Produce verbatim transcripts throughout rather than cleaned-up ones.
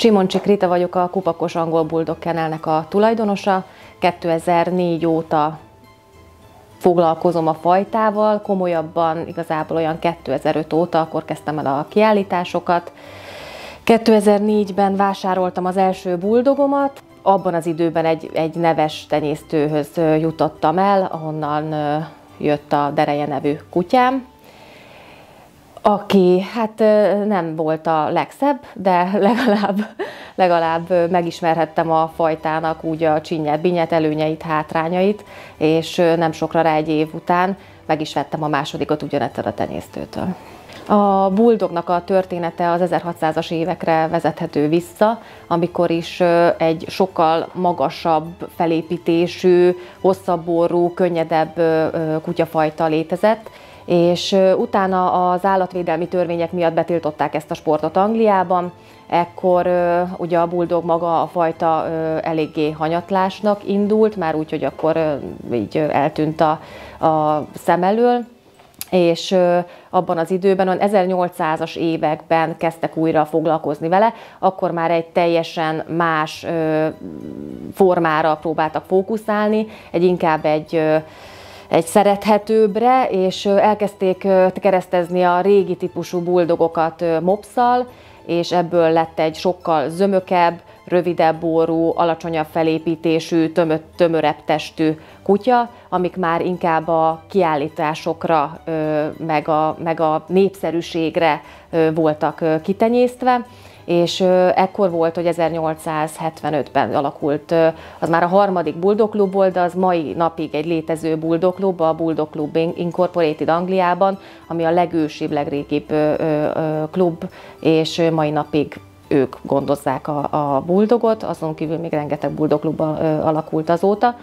Simoncsik Rita vagyok, a Kupakos Angol Bulldog Kennelnek a tulajdonosa. kétezer-négy óta foglalkozom a fajtával, komolyabban igazából olyan kétezer-öt óta, akkor kezdtem el a kiállításokat. kétezer-négyben vásároltam az első bulldogomat, abban az időben egy, egy neves tenyésztőhöz jutottam el, ahonnan jött a Dereje nevű kutyám, aki hát nem volt a legszebb, de legalább, legalább megismerhettem a fajtának úgy a csinyet, binyet, előnyeit, hátrányait, és nem sokra rá egy év után meg is vettem a másodikat ugyanettől a tenyésztőtől. A bulldognak a története az ezerhatszázas évekre vezethető vissza, amikor is egy sokkal magasabb felépítésű, hosszabb orrú, könnyedebb kutyafajta létezett, és utána az állatvédelmi törvények miatt betiltották ezt a sportot Angliában. Ekkor ugye a bulldog maga a fajta eléggé hanyatlásnak indult, már úgy, hogy akkor így eltűnt a, a szem elől, és abban az időben, olyan ezernyolcszázas években kezdtek újra foglalkozni vele, akkor már egy teljesen más formára próbáltak fókuszálni, egy inkább egy egy szerethetőbbre, és elkezdték keresztezni a régi típusú bulldogokat mopsszal, és ebből lett egy sokkal zömökebb, rövidebb orrú, alacsonyabb felépítésű, tömö tömörebb testű kutya, amik már inkább a kiállításokra, meg a, meg a népszerűségre voltak kitenyésztve. És ekkor volt, hogy ezernyolcszázhetvenötben alakult, az már a harmadik Bulldog Club volt, de az mai napig egy létező Bulldog Club, a Bulldog Club Incorporated Angliában, ami a legősibb, legrégibb klub, és mai napig ők gondozzák a, a buldogot, azon kívül még rengeteg Bulldog Club alakult azóta.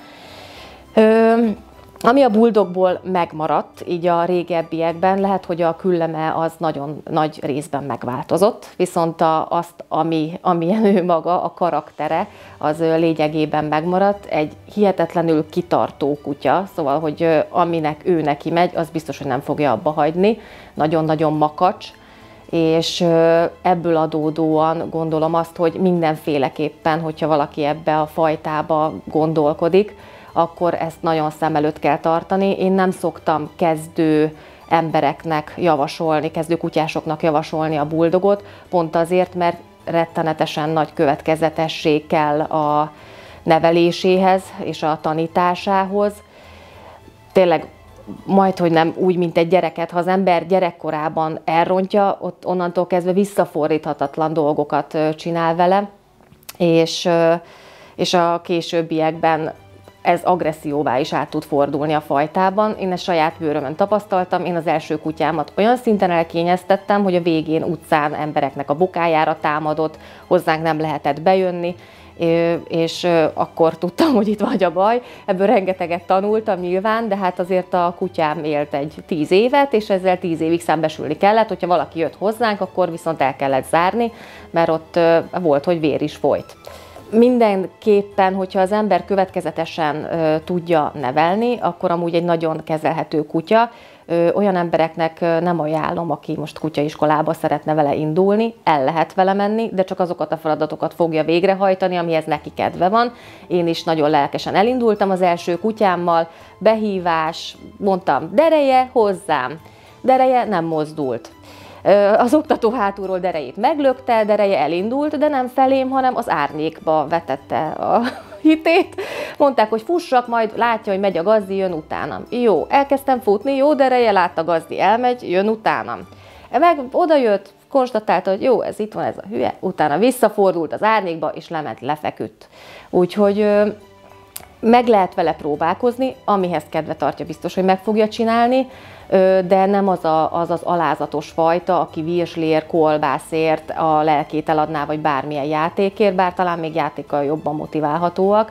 Ami a bulldogból megmaradt, így a régebbiekben, lehet, hogy a külleme az nagyon nagy részben megváltozott, viszont a, azt, ami, amilyen ő maga, a karaktere, az lényegében megmaradt. Egy hihetetlenül kitartó kutya, szóval, hogy aminek ő neki megy, az biztos, hogy nem fogja abba hagyni. Nagyon-nagyon makacs, és ebből adódóan gondolom azt, hogy mindenféleképpen, hogyha valaki ebbe a fajtába gondolkodik, akkor ezt nagyon szem előtt kell tartani. Én nem szoktam kezdő embereknek javasolni, kezdő kutyásoknak javasolni a bulldogot, pont azért, mert rettenetesen nagy következetesség kell a neveléséhez és a tanításához. Tényleg majdhogy nem úgy, mint egy gyereket, ha az ember gyerekkorában elrontja, ott onnantól kezdve visszafordíthatatlan dolgokat csinál vele, és, és a későbbiekben ez agresszióvá is át tud fordulni a fajtában. Én ezt saját bőrömön tapasztaltam, én az első kutyámat olyan szinten elkényeztettem, hogy a végén utcán embereknek a bokájára támadott, hozzánk nem lehetett bejönni, és akkor tudtam, hogy itt vagy a baj. Ebből rengeteget tanultam nyilván, de hát azért a kutyám élt egy tíz évet, és ezzel tíz évig szembesülni kellett, hogyha valaki jött hozzánk, akkor viszont el kellett zárni, mert ott volt, hogy vér is folyt. Mindenképpen, hogyha az ember következetesen ö, tudja nevelni, akkor amúgy egy nagyon kezelhető kutya. Ö, olyan embereknek nem ajánlom, aki most kutyaiskolába szeretne vele indulni, el lehet vele menni, de csak azokat a feladatokat fogja végrehajtani, amihez neki kedve van. Én is nagyon lelkesen elindultam az első kutyámmal, behívás, mondtam, Dereje hozzám, Dereje nem mozdult. Az oktató hátulról Derejét meglökte, Dereje elindult, de nem felém, hanem az árnyékba vetette a hitét. Mondták, hogy fussak, majd látja, hogy megy a gazdi, jön utánam. Jó, elkezdtem futni, jó, Dereje, látta a gazdi, elmegy, jön utánam. Meg odajött, konstatálta, hogy jó, ez itt van, ez a hülye, utána visszafordult az árnyékba, és lement, lefeküdt. Úgyhogy meg lehet vele próbálkozni, amihez kedve tartja, biztos, hogy meg fogja csinálni, de nem az, a, az az alázatos fajta, aki virslér, kolbászért a lelkét eladná, vagy bármilyen játékért, bár talán még játékkal jobban motiválhatóak.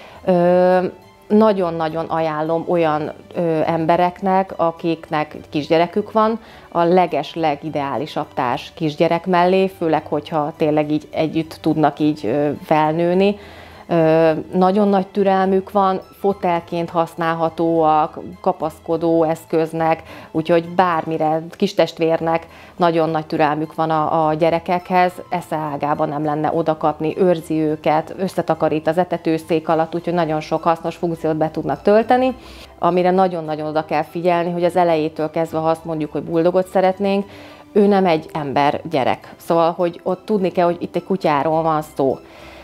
Nagyon-nagyon ajánlom olyan ö, embereknek, akiknek kisgyerekük van, a leges, legideálisabb társ kisgyerek mellé, főleg, hogyha tényleg így együtt tudnak így ö, felnőni. nagyon nagy türelmük van, fotelként használhatóak, kapaszkodó eszköznek, úgyhogy bármire, kistestvérnek nagyon nagy türelmük van a, a gyerekekhez, eszeágában nem lenne odakapni, őrzi őket, összetakarít az etetőszék alatt, úgyhogy nagyon sok hasznos funkciót be tudnak tölteni. Amire nagyon-nagyon oda kell figyelni, hogy az elejétől kezdve, ha azt mondjuk, hogy buldogot szeretnénk, ő nem egy ember gyerek. Szóval, hogy ott tudni kell, hogy itt egy kutyáról van szó.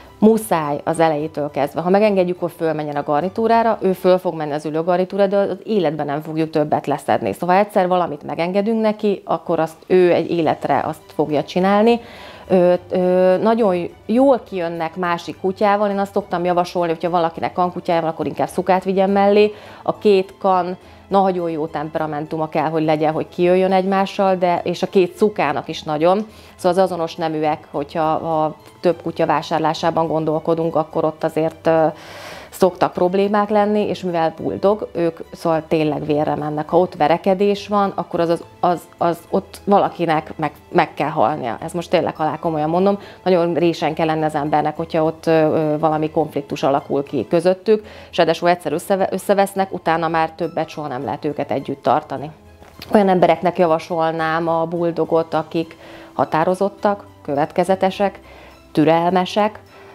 Muszáj az elejétől kezdve. Ha megengedjük, hogy fölmenjen a garnitúrára, ő föl fog menni az ülőgarnitúrára, de az életben nem fogjuk többet leszedni. Szóval ha egyszer valamit megengedünk neki, akkor azt ő egy életre azt fogja csinálni. Ö, ö, nagyon jól kijönnek másik kutyával, én azt szoktam javasolni, hogyha valakinek kankutyája van, akkor inkább szukát vigyen mellé. A két kan nagyon jó temperamentuma kell, hogy legyen, hogy kijöjjön egymással, de és a két szukának is nagyon. Szóval az azonos neműek, hogyha a több kutya vásárlásában gondolkodunk, akkor ott azért uh, szoktak problémák lenni, és mivel buldog, ők szóval tényleg vérre mennek. Ha ott verekedés van, akkor az, az, az, az ott valakinek meg, meg kell halnia. Ez most tényleg halál komolyan mondom. Nagyon résen kell lenni az embernek, hogyha ott ö, valami konfliktus alakul ki közöttük, és ráadásul egyszer összeve, összevesznek, utána már többet soha nem lehet őket együtt tartani. Olyan embereknek javasolnám a buldogot, akik határozottak, következetesek, türelmesek,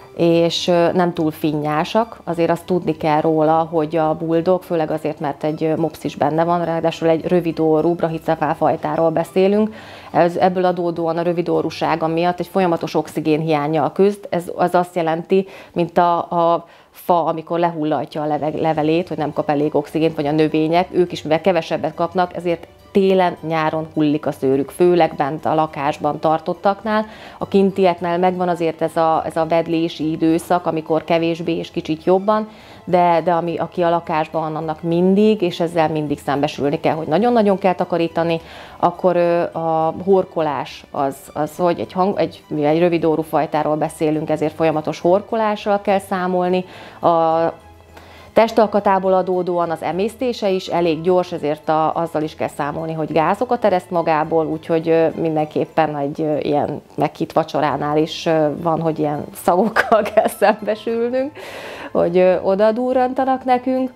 és nem túl finnyásak. Azért azt tudni kell róla, hogy a buldog, főleg azért, mert egy mopsz is benne van, ráadásul egy rövidorrú brahicefál fajtáról beszélünk. Ez, ebből adódóan a rövidorrúsága miatt egy folyamatos oxigén hiánnyal küzd. Ez az azt jelenti, mint a, a fa, amikor lehullatja a levelét, hogy nem kap elég oxigént, vagy a növények, ők is mivel kevesebbet kapnak, ezért télen, nyáron hullik a szőrük, főleg bent a lakásban tartottaknál. A kintieknél megvan azért ez a, ez a vedlési időszak, amikor kevésbé és kicsit jobban, de, de ami, aki a lakásban van, annak mindig, és ezzel mindig szembesülni kell, hogy nagyon-nagyon kell takarítani, akkor a horkolás az, az hogy egy, hang, egy, egy rövidorrú fajtáról beszélünk, ezért folyamatos horkolással kell számolni. A testalkatából adódóan az emésztése is elég gyors, ezért a, azzal is kell számolni, hogy gázokat ereszt magából, úgyhogy mindenképpen egy ilyen meghitt vacsoránál is van, hogy ilyen szagokkal kell szembesülnünk, hogy oda durrantanak nekünk.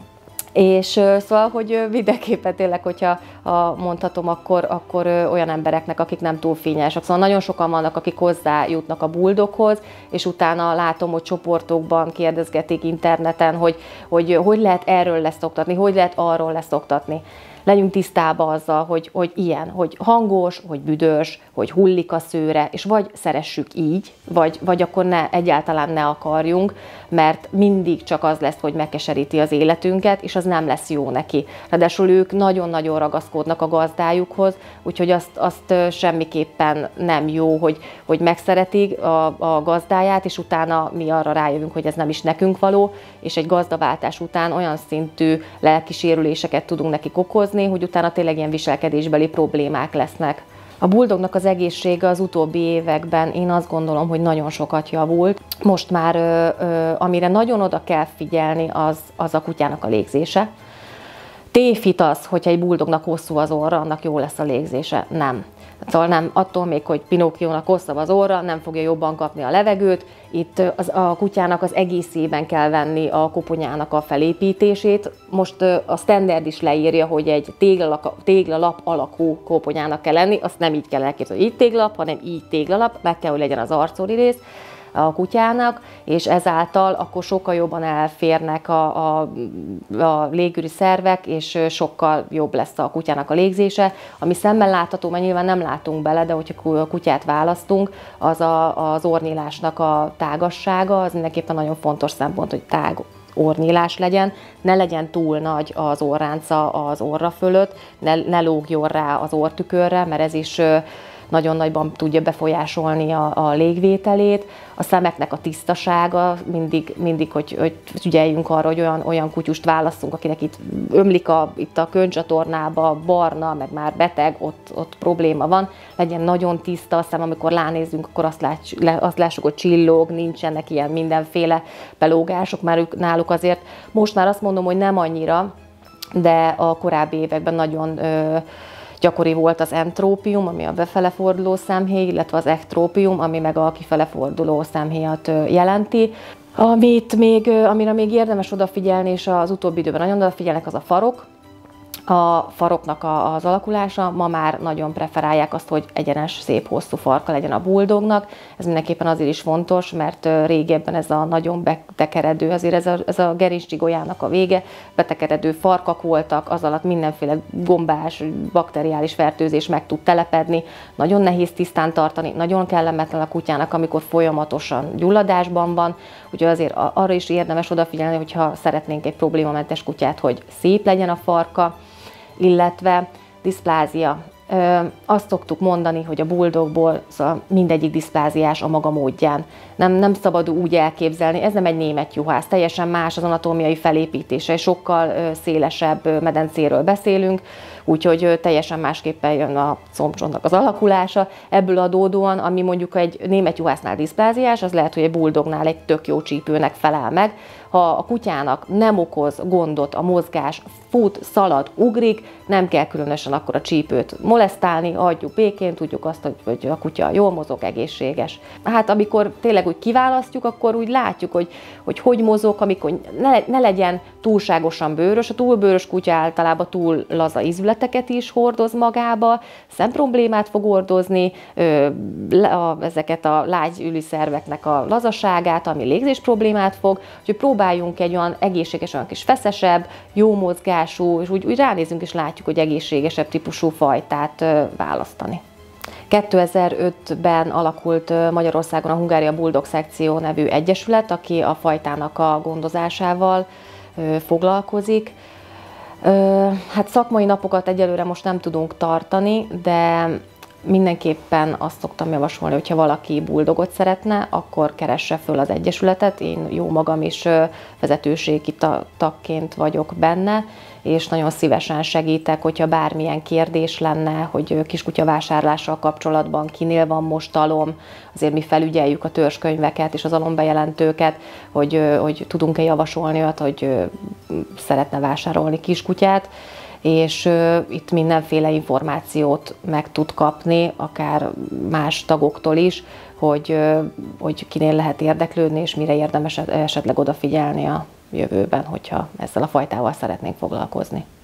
És szóval, hogy mindenképpen tényleg, hogyha mondhatom, akkor, akkor olyan embereknek, akik nem túl fényesek. Szóval nagyon sokan vannak, akik hozzájutnak a buldoghoz, és utána látom, hogy csoportokban kérdezgetik interneten, hogy hogy, hogy lehet erről leszoktatni, hogy lehet arról leszoktatni. Legyünk tisztában azzal, hogy, hogy ilyen, hogy hangos, hogy büdös, hogy hullik a szőre, és vagy szeressük így, vagy, vagy akkor ne, egyáltalán ne akarjunk, mert mindig csak az lesz, hogy megkeseríti az életünket, és az nem lesz jó neki. Ráadásul ők nagyon-nagyon ragaszkodnak a gazdájukhoz, úgyhogy azt, azt semmiképpen nem jó, hogy, hogy megszeretik a, a gazdáját, és utána mi arra rájövünk, hogy ez nem is nekünk való, és egy gazdaváltás után olyan szintű lelkisérüléseket tudunk nekik okozni, hogy utána tényleg ilyen viselkedésbeli problémák lesznek. A buldognak az egészsége az utóbbi években én azt gondolom, hogy nagyon sokat javult. Most már ö, ö, amire nagyon oda kell figyelni, az, az a kutyának a légzése. Tévhit az, hogyha egy buldognak hosszú az orra, annak jó lesz a légzése. Nem. Szóval nem, attól még, hogy Pinocchiónak hosszabb az orra, nem fogja jobban kapni a levegőt. Itt az, a kutyának az egészében kell venni a koponyának a felépítését. Most a standard is leírja, hogy egy téglalap, téglalap alakú koponyának kell lenni. Azt nem így kell elképzelni, hogy így téglalap, hanem így téglalap. Meg kell, hogy legyen az arcori rész a kutyának, és ezáltal akkor sokkal jobban elférnek a, a, a légüri szervek, és sokkal jobb lesz a kutyának a légzése. Ami szemmel látható, mert nyilván nem látunk bele, de hogyha a kutyát választunk, az a, az orrnyílásnak a tágassága, az mindenképpen nagyon fontos szempont, hogy tág orrnyílás legyen, ne legyen túl nagy az orránca az orra fölött, ne, ne lógjon rá az orrtükörre, mert ez is nagyon nagyban tudja befolyásolni a, a légvételét. A szemeknek a tisztasága, mindig, mindig hogy, hogy ügyeljünk arra, hogy olyan, olyan kutyust válasszunk, akinek itt ömlik a, itt a könycsatornába, barna, meg már beteg, ott, ott probléma van. Legyen nagyon tiszta a szem, amikor ránézünk, akkor azt, lát, azt lássuk, hogy csillog, nincsenek ilyen mindenféle belógások, már ők, náluk azért most már azt mondom, hogy nem annyira, de a korábbi években nagyon ö, Gyakori volt az entrópium, ami a befele forduló szemhéj, illetve az ektrópium, ami meg a kifele forduló szemhéjat jelenti. Amit még, amire még érdemes odafigyelni, és az utóbbi időben nagyon odafigyelnek, az a farok. A faroknak az alakulása, ma már nagyon preferálják azt, hogy egyenes, szép, hosszú farka legyen a bulldognak. Ez mindenképpen azért is fontos, mert régebben ez a nagyon betekeredő, azért ez a, ez a gerincsigójának a vége, betekeredő farkak voltak, az alatt mindenféle gombás, bakteriális fertőzés meg tud telepedni, nagyon nehéz tisztán tartani, nagyon kellemetlen a kutyának, amikor folyamatosan gyulladásban van, úgyhogy azért arra is érdemes odafigyelni, hogyha szeretnénk egy problémamentes kutyát, hogy szép legyen a farka, illetve diszplázia. Azt szoktuk mondani, hogy a bulldogból szóval mindegyik diszpláziás a maga módján. Nem, nem szabad úgy elképzelni, ez nem egy német juhász, teljesen más az anatómiai felépítése, sokkal szélesebb medencéről beszélünk, úgyhogy teljesen másképpen jön a combcsontnak az alakulása. Ebből adódóan, ami mondjuk egy német juhásznál diszpláziás, az lehet, hogy egy bulldognál egy tök jó csípőnek felel meg. Ha a kutyának nem okoz gondot a mozgás, fut, szalad, ugrik, nem kell különösen akkor a csípőt molesztálni, adjuk békén, tudjuk azt, hogy, hogy a kutya jól mozog, egészséges. Hát amikor tényleg úgy kiválasztjuk, akkor úgy látjuk, hogy hogy, hogy mozog, amikor ne, ne legyen túlságosan bőrös. A túlbőrös kutya általában túl laza ízületeket is hordoz magába, szemproblémát fog hordozni, ö, a, ezeket a lágy üliszerveknek a lazaságát, ami légzés problémát fog, úgyhogy próbáljunk egy olyan egészséges, olyan kis feszesebb, jó mozgású, és úgy, úgy ránézünk és látjuk, hogy egészségesebb típusú fajtát ö, választani. kétezer-ötben alakult Magyarországon a Hungária Bulldog Szekció nevű egyesület, aki a fajtának a gondozásával foglalkozik. Hát szakmai napokat egyelőre most nem tudunk tartani, de mindenképpen azt szoktam javasolni, hogyha valaki bulldogot szeretne, akkor keresse föl az egyesületet. Én jó magam is vezetőségi tagként vagyok benne, és nagyon szívesen segítek, hogyha bármilyen kérdés lenne, hogy kiskutya vásárlással kapcsolatban kinél van most alom, azért mi felügyeljük a törzskönyveket és az alombejelentőket, hogy, hogy tudunk-e javasolni olyat, hogy szeretne vásárolni kiskutyát, és itt mindenféle információt meg tud kapni, akár más tagoktól is, hogy, hogy kinél lehet érdeklődni, és mire érdemes esetleg odafigyelni a jövőben, hogyha ezzel a fajtával szeretnénk foglalkozni.